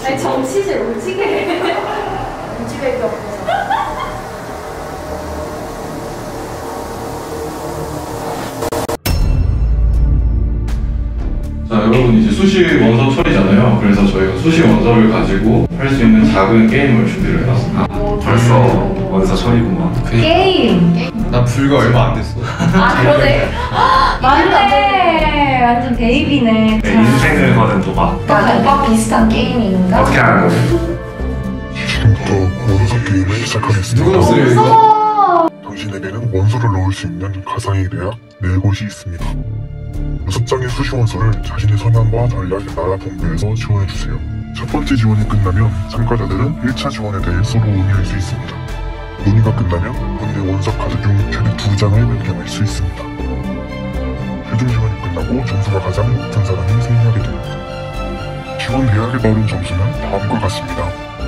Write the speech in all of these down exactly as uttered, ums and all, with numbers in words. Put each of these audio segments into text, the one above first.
아니 정치질 오지게 오지게 게 없어서. 자, 여러분 이제 수시 원서 처리잖아요. 그래서 저희가 수시 원서를 가지고 할 수 있는 작은 게임을 준비를 해놨습니다. 아, 벌써 원서 처리구만. 게임! 난 불과 얼마 안 됐어. 아 그러네? 맞네! 완전 베이비네. 내 인생을 거는 도박. 약간 오빠 비슷한 게임인가? 어떻게 하는 거지? 지금부터 원서 게임을 시작하겠습니다. 누가 없어요 이거? 당신에게는 원서를 넣을 수 있는 가상의 대학 네 곳이 있습니다. 여섯 장의 수시 원서를 자신의 성향과 전략 나라 본부에서 지원해주세요. 첫 번째 지원이 끝나면 참가자들은 일 차 지원에 대해 서로 논의할 수 있습니다. 논의가 끝나면 본인의 원서 카드 중 최대 두 장을 변경할 수 있습니다. 최종 지원이 끝나고 점수가 가장 높은 사람이 승리하게 됩니다. 지원 대학에 따른 점수는 다음과 같습니다.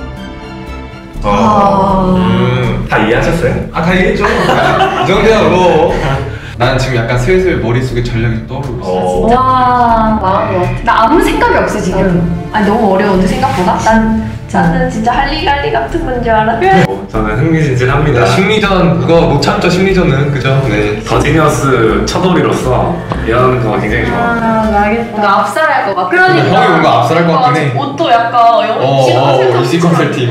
아, 음, 다 이해하셨어요? 아, 다 이해했죠? 이 정도야 뭐. 난 지금 약간 슬슬 머릿속에 전략이 떠오르고 있어. 어. 와 말한 것 같아. 나 아무 생각이 없어 지금. 아니 너무 어려운데 생각보다? 난 나는 진짜 할리갈리 같은 건 줄 알았는데. 어, 저는 흥미진진합니다. 심리전 그거 못 참죠. 심리전은 그죠? 네. 더지니어스 첫돌이로서 이런 거 굉장히 좋아. 아 알겠다. 나 압살할 것 같아. 그러니까. 형이 뭔가 압살할 것 같긴 해. 옷도 약간 어, 영시 어, 이씨 컨설팅.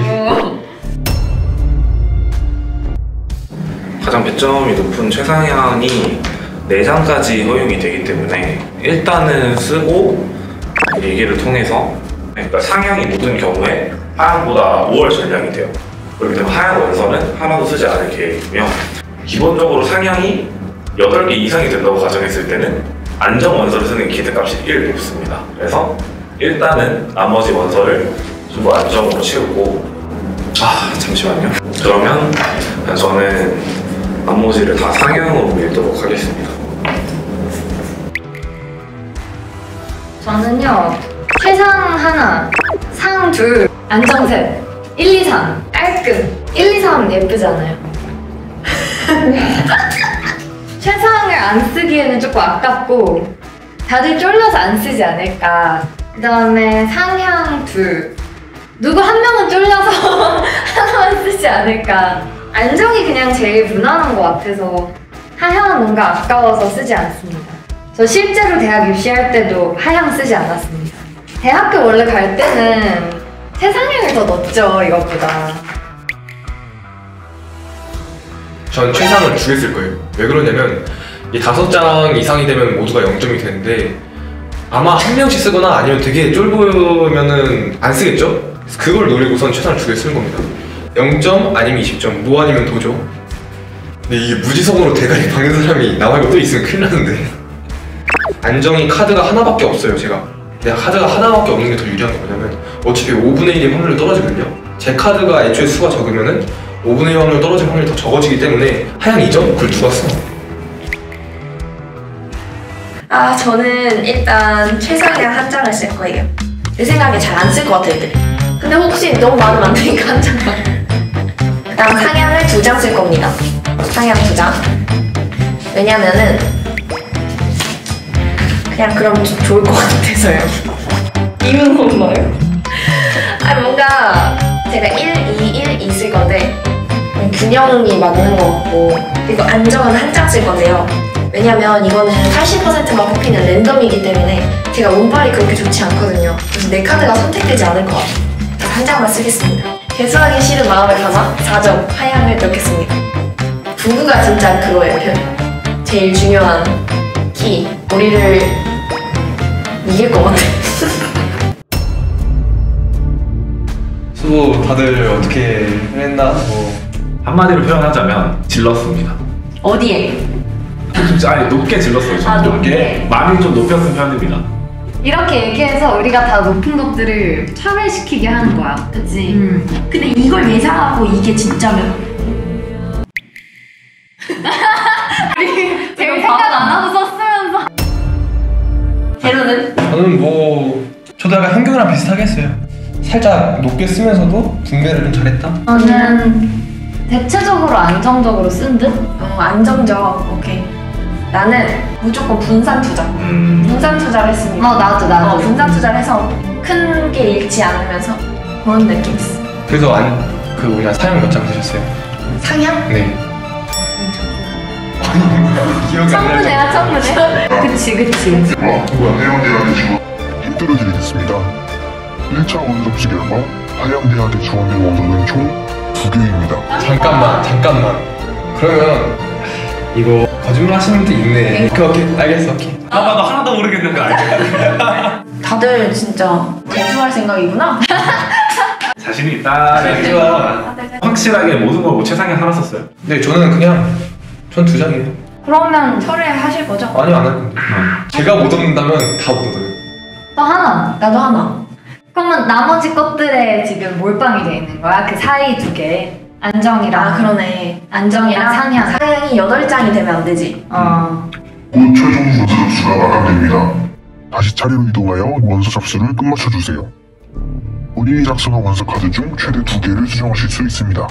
가장 배점이 높은 최상향이 네 장까지 허용이 되기 때문에 일단은 쓰고 얘기를 통해서, 그러니까 상향이 모든 경우에 하향보다 오월 전량이 돼요. 그렇기 때문에 하향 원서는 하나도 쓰지 않을 계획이고요. 기본적으로 상향이 여덟 개 이상이 된다고 가정했을 때는 안정 원서를 쓰는 기대값이 일 높습니다. 그래서 일단은 나머지 원서를 전부 안정으로 채우고, 아 잠시만요. 그러면 저는 나머지를 다 상향으로 읽도록 하겠습니다. 저는요 최상 하나, 상 둘, 안정 셋, 일, 이, 삼 깔끔. 일, 이, 삼 예쁘잖아요. 최상을 안 쓰기에는 조금 아깝고 다들 쫄려서 안 쓰지 않을까. 그 다음에 상향 둘, 누구 한 명은 쫄려서 하나만 쓰지 않을까. 안정이 그냥 제일 무난한 것 같아서 하향은 뭔가 아까워서 쓰지 않습니다. 저 실제로 대학 입시할 때도 하향 쓰지 않았습니다. 대학교 원래 갈 때는 최상향을 더 넣었죠, 이것보다. 전 최상을 두 개 쓸 거예요. 왜 그러냐면 이 다섯 장 이상이 되면 모두가 영 점이 되는데 아마 한 명씩 쓰거나 아니면 되게 쫄보면은 안 쓰겠죠? 그래서 그걸 노리고선 최상을 두 개 쓰는 겁니다. 영 점 아니면 이십 점, 뭐 아니면 도죠. 근데 이게 무지성으로 대가리 박는 사람이 나 말고 또 있으면 큰일 나는데. 안정이 카드가 하나밖에 없어요. 제가 내가 카드가 하나밖에 없는 게 더 유리한 게 뭐냐면 어차피 오분의 일의 확률이 떨어지거든요. 제 카드가 애초에 수가 적으면은 오분의 일 확률 떨어질 확률이 더 적어지기 때문에 하향 이 점? 그걸 누가 써? 아 저는 일단 최상향 한 장을 쓸 거예요. 내 생각에 잘 안 쓸 것 같아 애들이. 근데 혹시 너무 많으면 안 되니까 한 장만. 그다음 상향을 두 장 쓸 겁니다. 상향 두 장. 왜냐면은 그냥 그럼 좀 좋을 것 같아서요. 이유는 없나요? 아니 뭔가 제가 일, 이, 일, 이 쓸 건데 균형이 맞는 것 같고, 그리고 안정은 한 장 쓸 건데요. 왜냐면 이거는 팔십 퍼센트만 뽑히는 랜덤이기 때문에 제가 운빨이 그렇게 좋지 않거든요. 그래서 내 카드가 선택되지 않을 것 같아요. 한 장만 쓰겠습니다. 개수하기 싫은 마음을 담아 사 점 하향을 넣겠습니다. 부부가 진짜 그거예요. 제일 중요한 키. 우리를 이길 것 같아. 수고 다들 어떻게 했나? 뭐 한마디로 표현하자면 질렀습니다. 어디에? 아니 높게 질렀어요. 좀. 아, 높게? 많이 좀 높였은 편입니다. 이렇게 얘기해서 우리가 다 높은 것들을 차별시키게 하는 거야. 그치? 음. 근데 이걸 예상하고 이게 진짜면 우리 제일 생각 안 하고 썼으면서. 제로는? 저는 뭐 저도 약간 현경이랑 비슷하게 했어요. 살짝 높게 쓰면서도 분배를 좀 잘했다? 저는 대체적으로 안정적으로 쓴 듯? 어, 안정적. 오케이. 나는 무조건 분산 투자. 음. 분산 투자를 했습니다. 어 나도 나도 어, 분산 투자를 해서 큰 게 잃지 않으면서 그런 느낌 있어. 그래서 안, 그 뭐냐 상향 몇 장 드셨어요? 상향? 네. 기억이 안 나죠? 청문회야 청문회. 그치 그치. 와, 하양대학에 지원 힌트를 드리겠습니다. 일 차 원서 접수 결과 하양대학에 지원된 원서는 총 두 개입니다. 잠깐만 잠깐만. 그러면 이거 거짓말 하시는 분도 있네. 오케이 오케이 알겠어 오케이. 아마도 하나도 모르겠는데 알겠다. 다들 진짜 재수할 생각이구나? 자신이 있다. 확실하게 모든 걸 뭐 최상향 하나 썼어요? 네 저는 그냥 전 두 장이에요. 그러면 철회하실 거죠? 아니요 안 할 건데. 제가 못 얻는다면 다 못 얻어요. 또 하나. 나도 하나. 그러면 나머지 것들에 지금 몰빵이 돼 있는 거야? 그 사이 두 개. 안정이랑 아 그러네. 안정이랑 상향. 상향이 여덟 장이 되면 안 되지. 어. 곧 최종 원서 접수가 마감됩니다. 다시 차례로 이동하여 원서 접수를 끝마쳐 주세요. 본인이 작성한 원서 카드 중 최대 두 개를 수정하실 수 있습니다.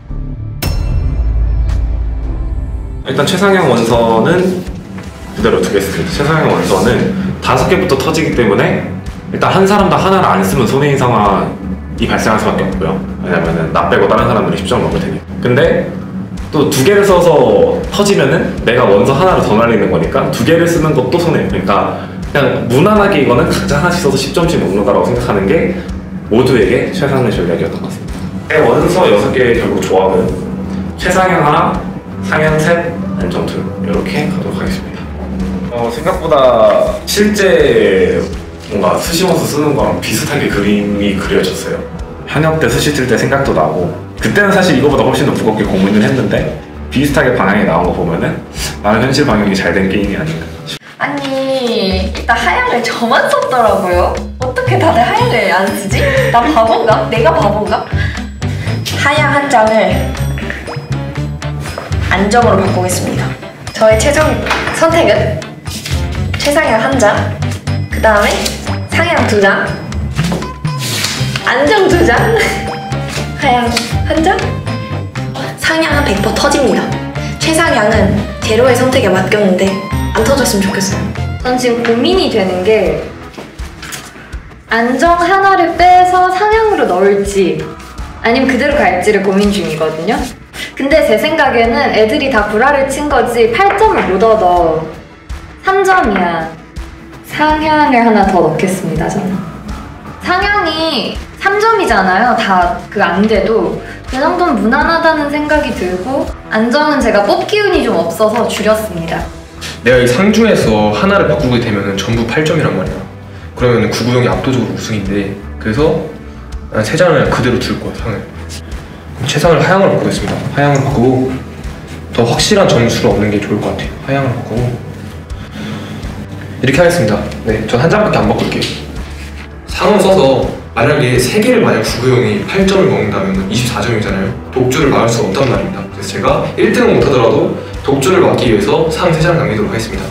일단 최상향 원서는 그대로 두겠습니다. 최상향 원서는 다섯 개부터 터지기 때문에 일단 한 사람당 하나를 안 쓰면 손해인 상황이 발생할 수밖에 없고요. 왜냐면은 나 빼고 다른 사람들이 십 점 넘을 테니까. 근데 또 두 개를 써서 터지면은 내가 원서 하나를 더 날리는 거니까 두 개를 쓰는 것도 손해예요. 그러니까 그냥 무난하게 이거는 각자 하나씩 써서 십 점씩 먹는다라고 생각하는 게 모두에게 최상의 전략이었던 것 같습니다. 제 원서 여섯 개의 결국 조합은 최상향 하나, 상향 셋, 안정 둘 이렇게 가도록 하겠습니다. 어, 생각보다 실제 뭔가 수시원서 쓰는 거랑 비슷하게 그림이 그려졌어요. 현역 때 수시 쓸 때 생각도 나고 그때는 사실 이거보다 훨씬 더 무겁게 고민을 했는데 비슷하게 방향이 나온 거 보면은 나는 현실 방향이 잘 된 게임이 아닌가. 아니 일단 하향을 저만 썼더라고요. 어떻게 다들 하향을 안 쓰지? 나 바본가? 내가 바본가? 하향 한 장을 안정으로 바꾸겠습니다. 저의 최종 선택은 최상향 한 장, 그 다음에 상향 두 장, 안정 두 장, 하향 한 장, 상향은 백 퍼센트 터집니다. 최상향은 제로의 선택에 맡겼는데 안 터졌으면 좋겠어요. 전 지금 고민이 되는 게 안정 하나를 빼서 상향으로 넣을지 아니면 그대로 갈지를 고민 중이거든요. 근데 제 생각에는 애들이 다 구라를 친 거지 팔 점을 못 얻어. 삼 점이야. 상향을 하나 더 넣겠습니다, 저는. 상향이 삼 점이잖아요. 다 그 안 돼도 그 정도는 무난하다는 생각이 들고 안정은 제가 뽑기 운이 좀 없어서 줄였습니다. 내가 이 상 중에서 하나를 바꾸게 되면 전부 팔 점이란 말이야. 그러면 구구형이 압도적으로 우승인데 그래서 난 세 장을 그대로 둘 거야, 상을. 최상을 하향으로 바꾸겠습니다. 하향으로 바꾸고 더 확실한 점수를 얻는 게 좋을 것 같아요. 하향으로 바꾸고 이렇게 하겠습니다. 네, 전 한 장밖에 안 바꿀게요. 상을 써서 만약에 세 개를 만약 구구형이 팔 점을 먹는다면 이십사 점이잖아요. 독주를 막을 수 없단 말입니다. 그래서 제가 일 등은 못하더라도 독주를 막기 위해서 상 세 장 남기도록 하겠습니다.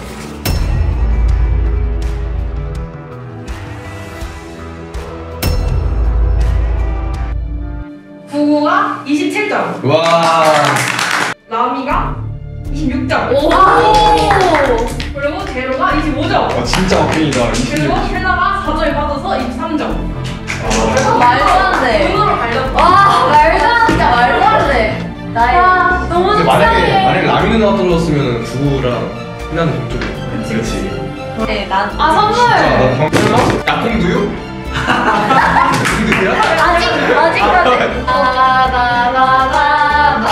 구구가 이십칠 점, 와. 라미가 이십육 점, 오! 그리고 제로가 이십오 점, 아, 진짜 악행이다. 그리고 헬라가 사 점이 빠져서 이십삼 점. 말도 안 돼. 눈으로 갈렸다. 와, 말도 안 돼. 진짜 말도 안 돼. 나의. 와, 너무 근데 속상해. 만약에 만약에 라미 누나가 떨어졌으면 구구랑 희나는 동점이야. 그렇지. 네, 난 아, 선물! 나 방금 약공두유? 약공두유야? 아직, 아직까지. 바바바바바바.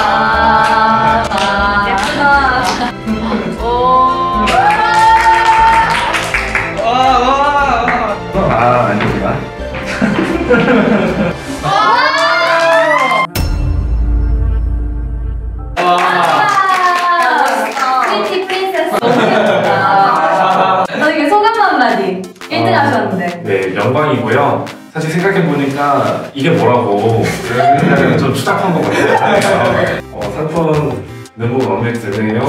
예쁘다. 오. 와, 와, 와. 아 아닙니다. 프리티 프린세스 너무 예쁘다. 너 이게 소감 한마디. 일 등 하셨는데. 네, 영광이고요. 사실 생각해보니까 이게 뭐라고 그냥 좀 추잡한 것 같아요. 어, 상품 너무 마음에 드네요.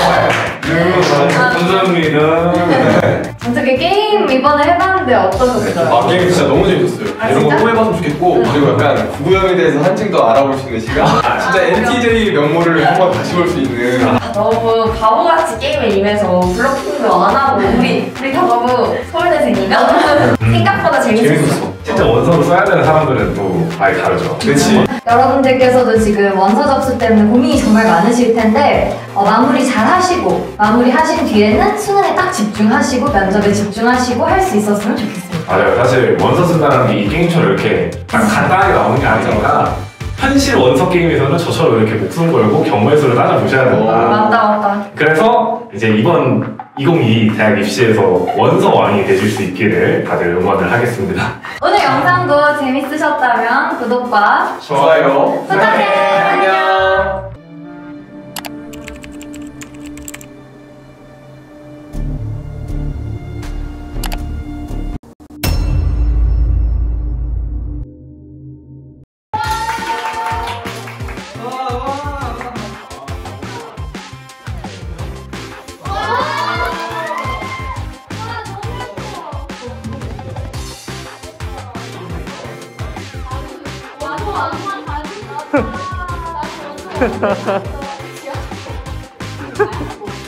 감사합니다. 어떻게 게임 이번에 해봤는데 어떠셨어요? 아, 게임 진짜 너무 재밌었어요. 아, 이런 거 진짜? 또 해봤으면 좋겠고 그리고 약간 구구형에 대해서 한층 더 알아볼 수 있는 시간. 진짜 엔티제이 면모를 한번 다시 볼 수 있는. 아, 너무 바보같이 게임에 임해서 블러핑도 안 하고 우리 우리 다 너무 서울대생인가? 생각보다 재밌었어. 재밌었어. 진짜 원서로 써야 되는 사람들은 또 많이 다르죠. 그렇지. 여러분들께서도 지금 원서 접수 때문에 고민이 정말 많으실 텐데 어, 마무리 잘 하시고 마무리 하신 뒤에는 수능에 딱 집중하시고 면접에 집중하시고 할 수 있었으면 좋겠습니다. 맞아요. 사실 원서 쓴다는 게 이 게임처럼 이렇게 딱 간단하게 나오는 게 아니니까 현실 원서 게임에서는 저처럼 이렇게 목숨 걸고 경우의 수를 따져보셔야 된다. 맞다 맞다. 그래서 이제 이번 이천이십이 대학 입시에서 원서왕이 되실 수 있기를 다들 응원을 하겠습니다. 오늘 영상도 재밌으셨다면 구독과 좋아요. 부탁해. 안녕. 완전 완전 다르다.